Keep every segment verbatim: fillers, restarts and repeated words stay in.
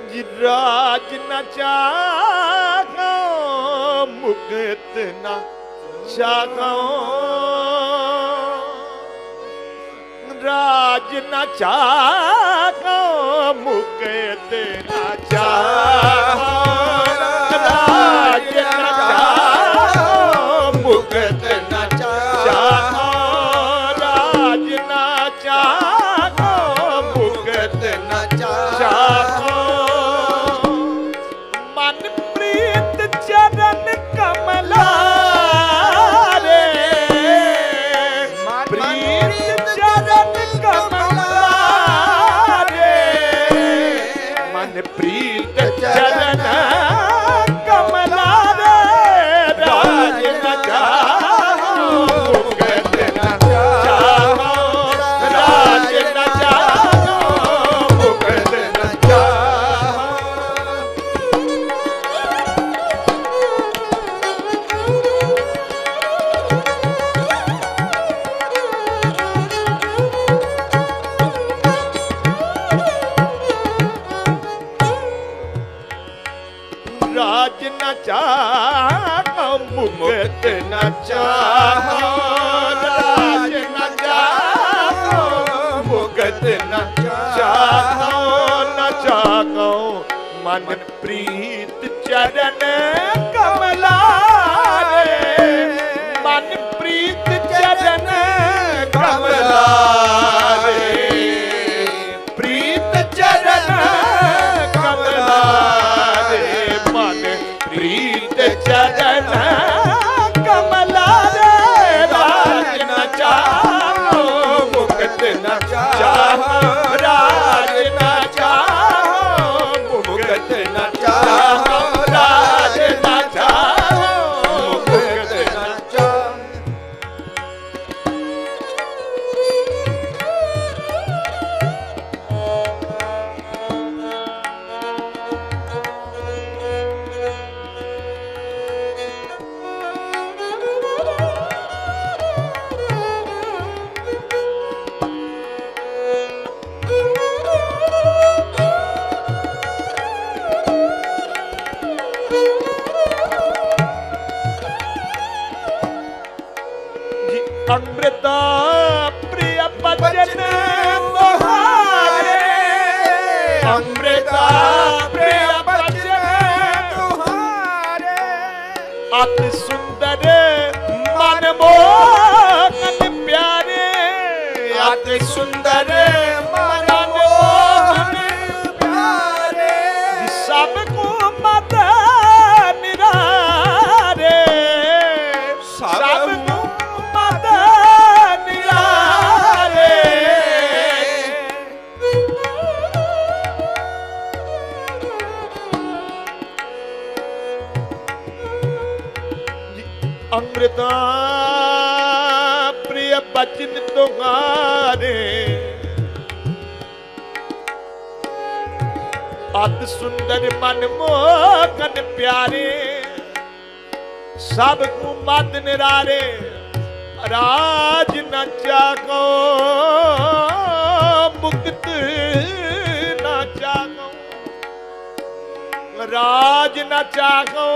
राज न चाहो मुक्त न चाहो राज न चाहो मुक्त न चाहो राज न चाहो मुक्त न चाहो राज न चाहो मुक्त न चाहो चरण कमला रे प्रीत चरण कमला रे मन प्रीत चरण कमला रे राज न चाहो मुक्त न चाहो राज न चाहो मुक्त न चाहो राज न चाहो मुक्त न चाहो राज न चाहो मुक्त न चाहो न चाहो मन प्रीत चरण कमला रे मन प्रीत चरण कमला रे प्रीत चरण कमला प्रीत चरण कमला रे राज न चाहो मुक्त न चाहो राज न चाहो मुक्त न चाहो राज न चाहो मुक्त न चाहो अमृता प्रिय बचन तुम्हारे अमृता प्रिय बचन तुम्हारे अति सुंदर मन मोहन प्यारे अति सुंदर मन मोहन प्यारे सबको मत निरारे सबको अमृता प्रिय बचन तुम्हारे अति सुंदर मन मोहन प्यारे सबको मत निरारे राज न चाहो मुक्त न चाहो राज न चाहो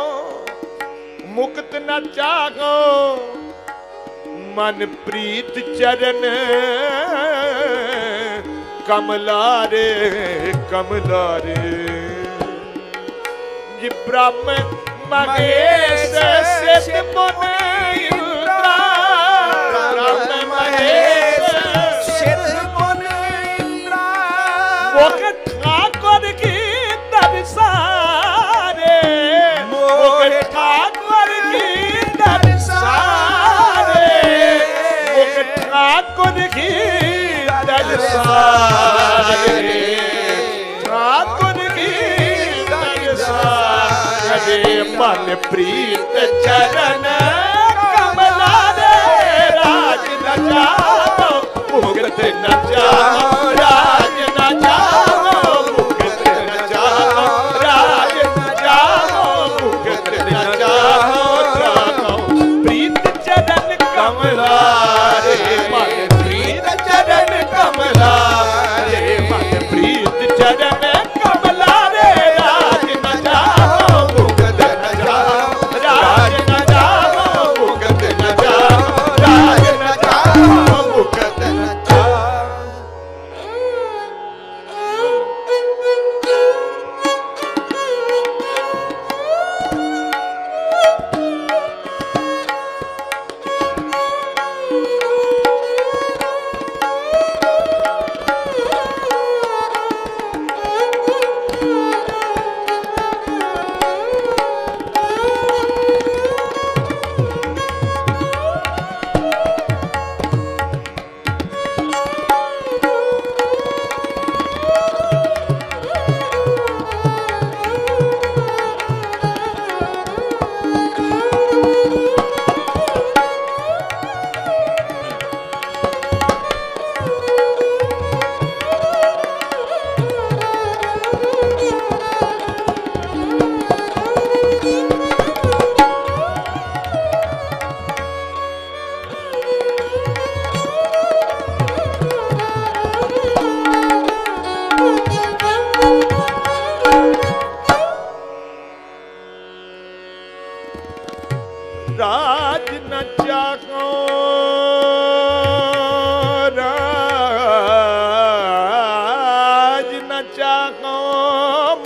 मुक्त न चाहो मन प्रीत चरण कमला रे कमला रे जी ब्रह्म महेश सिद्ध मुनि इंद्रा ब्रह्म महेश सिद्ध मुनि इंद्रा मुख ठाकुर की दरसारे मुख ठाकुर ठाकुर की दरसारे ठाकुर की दरसारे मन प्रीत चरण कमला रे राज न चाहो मुक्त न चाहो राज न चाहो मुक्त न चाहो राज न चाहो मुक्त न चाहो प्रीत चरण कमला रे मन प्रीत चरण कमला रे मन प्रीत चरण कमला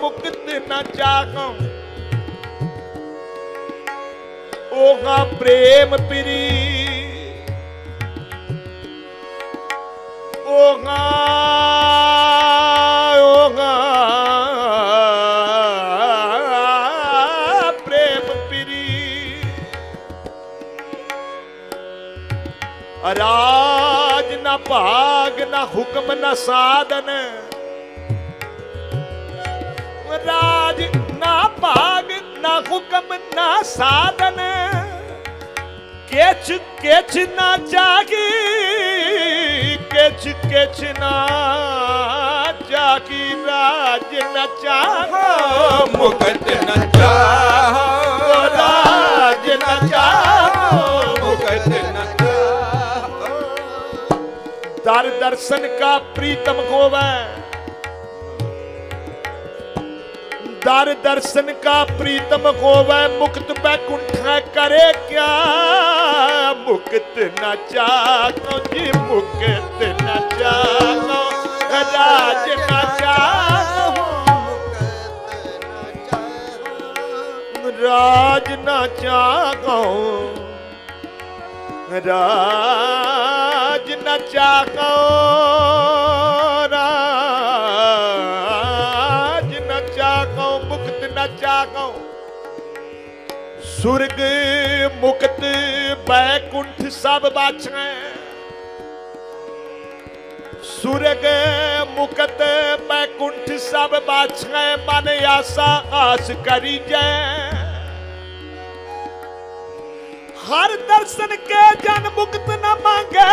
मुक्त न चाहो। ओगा प्रेम प्री ओगा ओगा प्रेम प्री राज न भाग न हुक्म न साधन। राज ना भाग ना हुक्म ना साधन। केच केच ना जागी केच केच ना जागी। राज न चाहो मुकुट न चाहो। राज न चाहो मुकुट न चाहो। दर दर्शन का प्रीतम होवे। दर दर्शन का प्रीतम होवे। मुक्त बैकुंठ करे क्या। मुक्त न चाहो जी मुक्त न चाहो। राज न चाहो राज न चाहो। राज न चाहो। चाहो सुर्ग मुक्त बैकुंठ सब बाछे। सुर्ग मुक्त बैकुंठ सब बाछे। मन आशा आस करी जय। हर दर्शन के जन मुक्त न मांगे।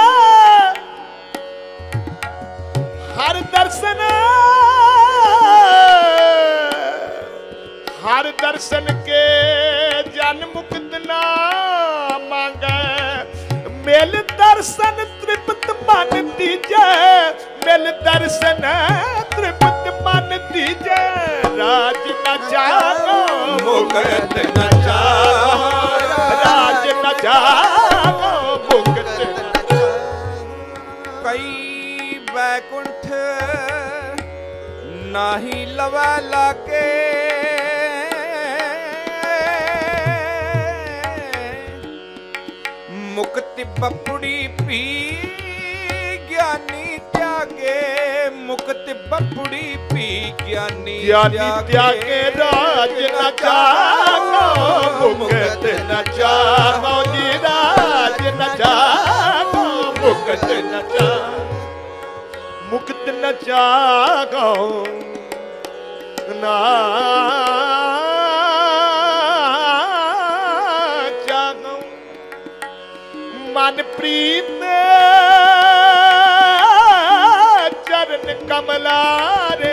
हर दर्शन हर दर्शन के जन मुक्त ना मांगे। मिल दर्शन तृप्त मन दीजे। मिल दर्शन तृप्त मन दीजे। राज न चाहो मुकुट न चाहो। राज न चाहो मुकुट न चाहो। कई बैकुंठ नाही लवा लागे। मुक्ति बपुड़ी पी ज्ञानी त्यागे। मुक्ति बपुड़ी पी ज्ञानी ज्ञानी त्यागे। राज न चाहो मुकुट न चाहो जी। राज न चाहो मुकुट न चाहो। मुक्त न चाहो ना चाहो। मन प्रीत चरण कमलारे।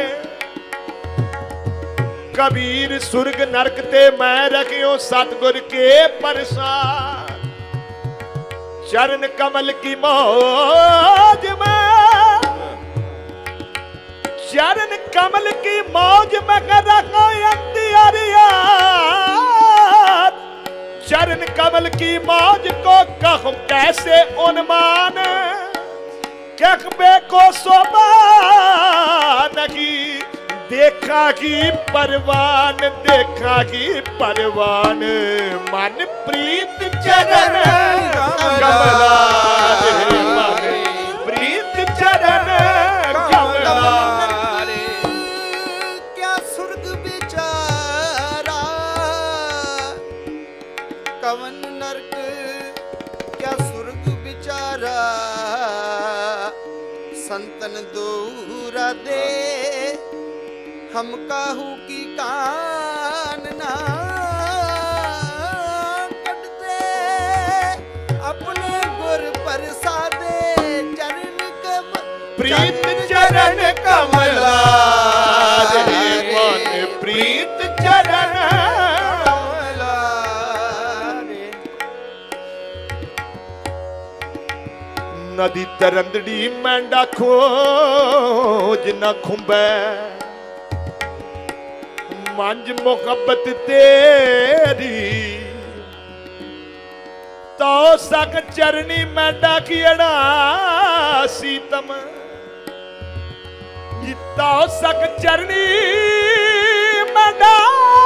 कबीर सुर्ग नरक ते मैं रखियो सतगुर के प्रसाद। चरण कमल की मौज में चरण कमल की मौज में रखो अंतियारिया। चरण कमल की मौज को कहूं कैसे उन्मान। कहबे को शोभा नहीं देखा की परवान। देखा की परवान मन प्रीत चरण कमला। प्रीत चरण कमला। क्या सुर्ग बिचारा कवन नरक। क्या सुर्ग बिचारा संतन दूरा दे। हम काहू की कानना कटते। अपने गुर प्रसादे चरण कम प्रीत चरण कमला। मन प्रीत चरण कमला। नदी तरंदड़ी मैंडा खोज न खुंबे। मंज मुहब्बत तेरी तो सक चरनी मैंडा कीड़ा सीतम। तो सक चरनी मैडा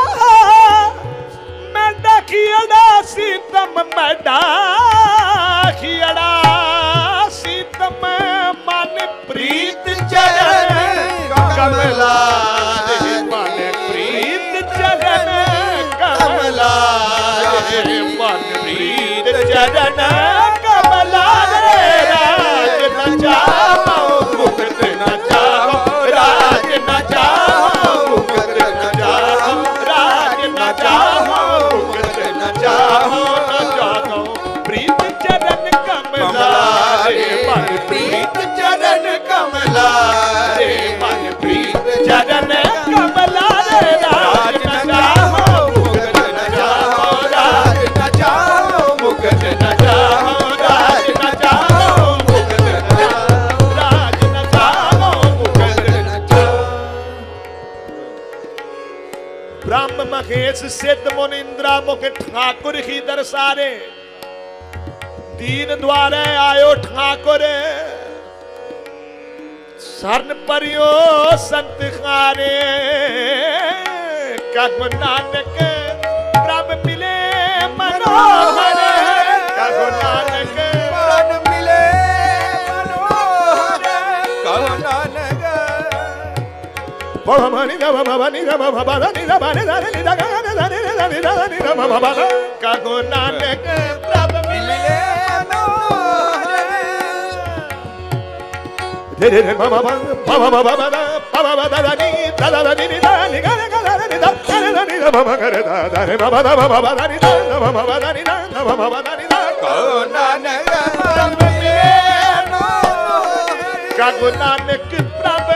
मैडा खियड़ा सीतम मैडा खियड़ा सीतम मन प्रीत चरण कमला मन प्रीत चरण कमला मन प्रीत चरण कमला राज न चाहो मुक्त न चाहो राज न चाहो मुक्त न चाहो राज न चाहो मुक्त न चाहो न चाहो प्रीत चरण कमला रे मन प्रीत चरण कमला रे मन प्रीत चरण कमला रे राज न चाहो मुक्त न चाहो राज न चाहो मुक्त न चाहो राज न चाहो मुक्त न चाहो राज न चाहो मुक्त न चाहो। ब्रह्म महेश सिद्ध मुनिंद्रा मुख ठाकुर ही दरसारे दीन द्वारे आयो ठाकुर शरण परियो संत खारे कब नानक प्रभ मिले मनोहर कब नानक मन मिले मनोहर कहो नानक भवनि भवनि भवनि कहो नानक प्रभ मिले रे रे मम मम मम मम पम बदनी ददनी दानि गरे गरे ददनि मम गरे दानि मम मम बदनि मम बदनि मम बदनि कहो नानक प्रभ मिले कहो नानक प्रभ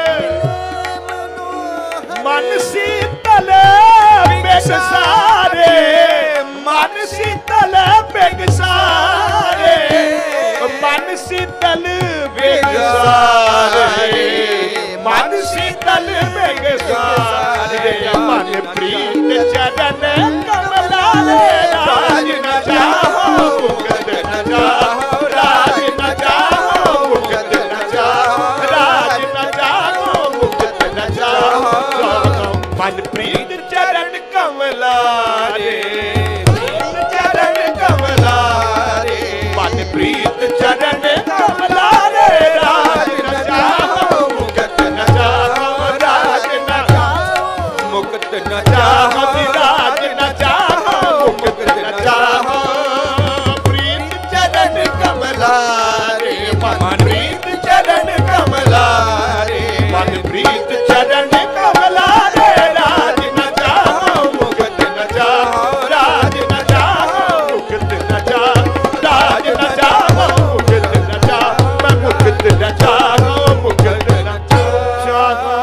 मन शीतल बेगसारे मन शीतल बेगसारे मन शीतल बेगसारे मन शीतल बेगसारे मन प्रीत चरण कमला रे राज न चाहो मुक्त न चाहो राज न चाहो मुक्त न चाहो राज न चाहो मुक्त न चाहो मन प्रीत चरण कमला रे प्रीत चरण कमला रे मन प्रीत चरण कमला रे राज न चाहो मुक्त न चाहो राज न चाहो मुक्त न चाहो चाहो राज न चाहो मुक्त न चाहो प्रीत चरण कमला रे मन प्रीत चरण कमला रे मन प्रीत चरण कमला रे राज न चाहो मुक्त न चाहो राज न चाहो मुक्त न चाहो राज न चाहो मुक्त न चाहो मैं मुक्त न चाहो मुक्त न चाहो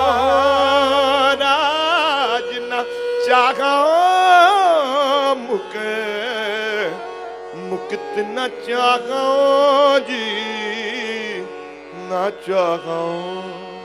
राज न चाहो मुक्त मुक्त न चाहो जी न चाहो